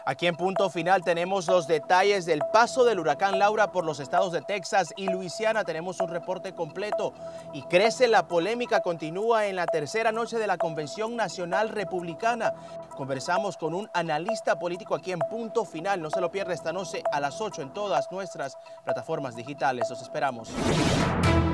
Aquí en Punto Final tenemos los detalles del paso del huracán Laura por los estados de Texas y Luisiana. Tenemos un reporte completo y crece la polémica. Continúa en la tercera noche de la Convención Nacional Republicana. Conversamos con un analista político aquí en Punto Final. No se lo pierda esta noche a las 8 en todas nuestras plataformas digitales. Los esperamos.